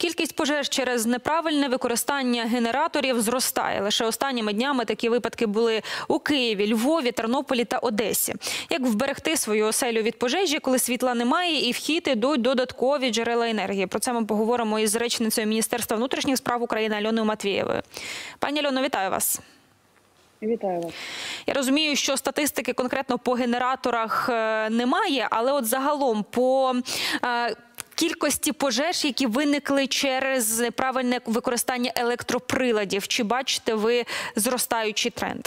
Кількість пожеж через неправильне використання генераторів зростає. Лише останніми днями такі випадки були у Києві, Львові, Тернополі та Одесі. Як вберегти свою оселю від пожежі, коли світла немає і в хід ідуть додаткові джерела енергії? Про це ми поговоримо із речницею Міністерства внутрішніх справ України Альоною Матвієвою. Пані Альоно, вітаю вас. Вітаю вас. Я розумію, що статистики конкретно по генераторах немає, але от загалом по кількості пожеж, які виникли через неправильне використання електроприладів. Чи бачите ви зростаючий тренд?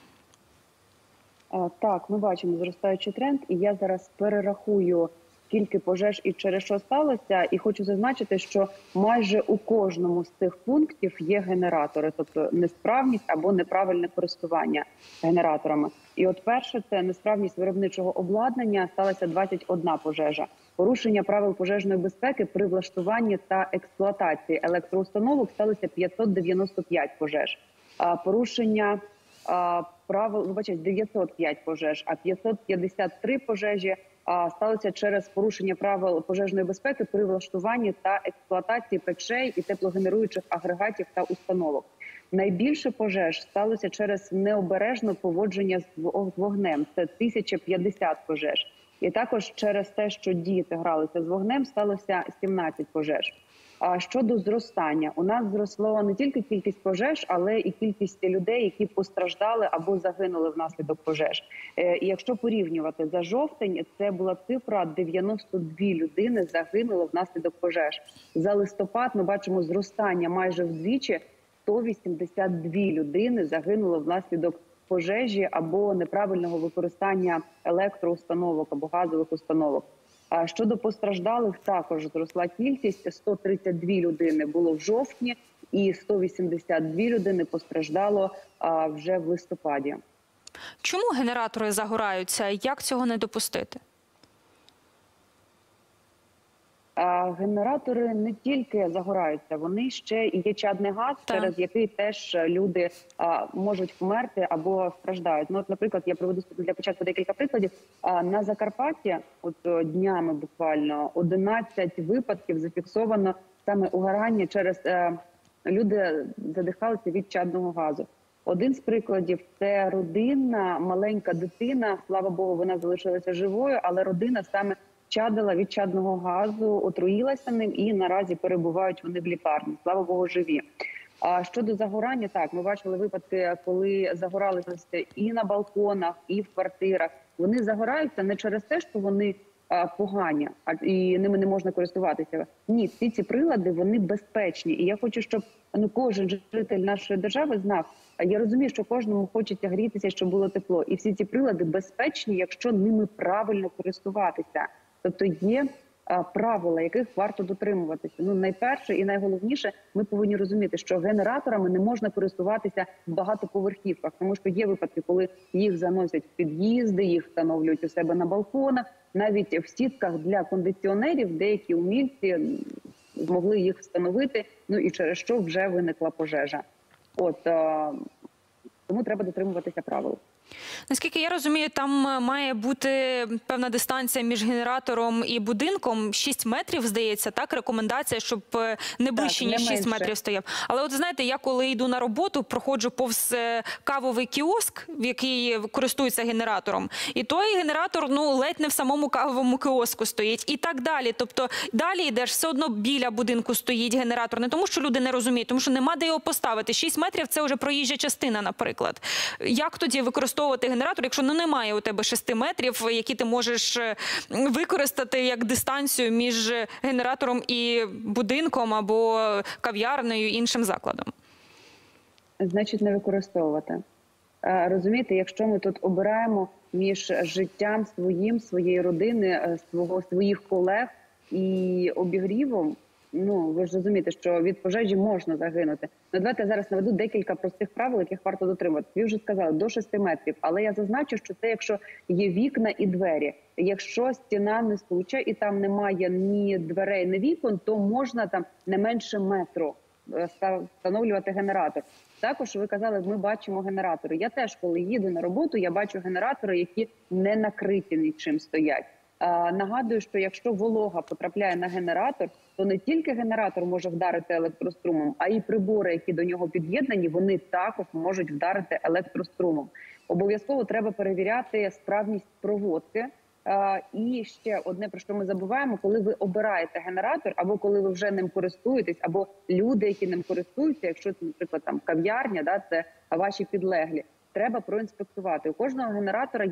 Так, ми бачимо зростаючий тренд, і я зараз перерахую, скільки пожеж і через що сталося. І хочу зазначити, що майже у кожному з цих пунктів є генератори, тобто несправність або неправильне користування генераторами. І от перше – це несправність виробничого обладнання, сталася 21 пожежа. Порушення правил пожежної безпеки при влаштуванні та експлуатації електроустановок сталося 595 пожеж. Порушення правил, 905 пожеж, а 553 пожежі сталося через порушення правил пожежної безпеки при влаштуванні та експлуатації печей і теплогенеруючих агрегатів та установок. Найбільше пожеж сталося через необережне поводження з вогнем – це 1050 пожеж. І також через те, що діти гралися з вогнем, сталося 17 пожеж. А щодо зростання, у нас зросло не тільки кількість пожеж, але і кількість людей, які постраждали або загинули внаслідок пожеж. І якщо порівнювати за жовтень, це була цифра 92 людини загинули внаслідок пожеж. За листопад ми бачимо зростання майже вдвічі, 182 людини загинули внаслідок пожежі або неправильного використання електроустановок або газових установок. А щодо постраждалих, також зросла кількість. 132 людини було в жовтні і 182 людини постраждало вже в листопаді. Чому генератори загораються? Як цього не допустити? Генератори не тільки загораються, вони ще і є чадний газ, через який теж люди можуть померти або страждають. Ну, от, наприклад, я приведу для початку декілька прикладів. На Закарпатті, от днями буквально, 11 випадків зафіксовано саме угорання через люди задихалися від чадного газу. Один з прикладів – це родина, маленька дитина, слава Богу, вона залишилася живою, але родина саме чадила від чадного газу, отруїлася ним і наразі перебувають вони в лікарні. Слава Богу, живі. А щодо загорання, так, ми бачили випадки, коли загоралися і на балконах, і в квартирах. Вони загораються не через те, що вони погані, і ними не можна користуватися. Ні, всі ці прилади, вони безпечні. І я хочу, щоб кожен житель нашої держави знав, я розумію, що кожному хочеться грітися, щоб було тепло. І всі ці прилади безпечні, якщо ними правильно користуватися. Тобто є правила, яких варто дотримуватися. Ну, найперше і найголовніше, ми повинні розуміти, що генераторами не можна користуватися в багатоповерхівках, тому що є випадки, коли їх заносять в під'їзди, їх встановлюють у себе на балконах, навіть в сітках для кондиціонерів деякі умільці змогли їх встановити, ну і через що вже виникла пожежа. От, тому треба дотримуватися правил. Наскільки я розумію, там має бути певна дистанція між генератором і будинком. 6 метрів, здається, так? Рекомендація, щоб не ближче, ніж 6 метрів стояв. Але от знаєте, я коли йду на роботу, проходжу повз кавовий кіоск, в який користується генератором. І той генератор, ну, ледь не в самому кавовому кіоску стоїть. І так далі. Тобто далі йдеш, все одно біля будинку стоїть генератор. Не тому, що люди не розуміють, тому що нема де його поставити. 6 метрів – це вже проїжджа частина, наприклад. Як тоді використовувати генератор, якщо немає у тебе 6 метрів, які ти можеш використати як дистанцію між генератором і будинком або кав'ярнею, іншим закладом? Значить, не використовувати. Розумієте, якщо ми тут обираємо між життям своєї родини, своїх колег і обігрівом, ну, ви ж розумієте, що від пожежі можна загинути. Ну, давайте я зараз наведу декілька простих правил, яких варто дотримувати. Ви вже сказали, до 6 метрів. Але я зазначу, що це якщо є вікна і двері. Якщо стіна несуча і там немає ні дверей, ні вікон, то можна там не менше метру встановлювати генератор. Також ви казали, ми бачимо генератори. Я теж, коли їду на роботу, я бачу генератори, які не накриті нічим стоять. Нагадую, що якщо волога потрапляє на генератор, то не тільки генератор може вдарити електрострумом, а й прибори, які до нього під'єднані, вони також можуть вдарити електрострумом. Обов'язково треба перевіряти справність проводки. І ще одне, про що ми забуваємо, коли ви обираєте генератор, або коли ви вже ним користуєтесь, або люди, які ним користуються, якщо це, наприклад, там кав'ярня, це ваші підлеглі, треба проінспектувати. У кожного генератора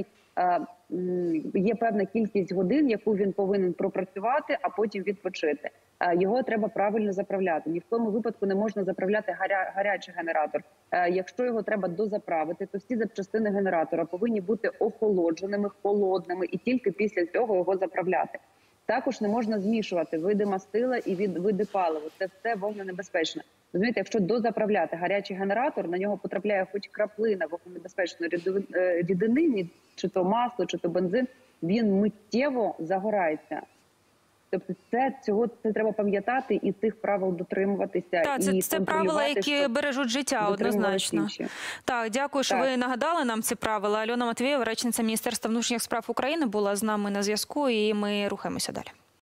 є певна кількість годин, яку він повинен пропрацювати, а потім відпочити. Його треба правильно заправляти. Ні в тому випадку не можна заправляти гарячий генератор. Якщо його треба дозаправити, то всі запчастини генератора повинні бути охолодженими, холодними, і тільки після цього його заправляти. Також не можна змішувати види мастила і види палива. Це все вогненебезпечно. Розумієте, якщо дозаправляти гарячий генератор, на нього потрапляє хоч краплина вогненебезпечної рідини, чи то масло, чи то бензин, він миттєво загорається. Тобто це треба пам'ятати і цих правил дотримуватися. Так, це правила, які бережуть життя, однозначно. Так, дякую, що ви нагадали нам ці правила. Альона Матвієва, речниця Міністерства внутрішніх справ України, була з нами на зв'язку, і ми рухаємося далі.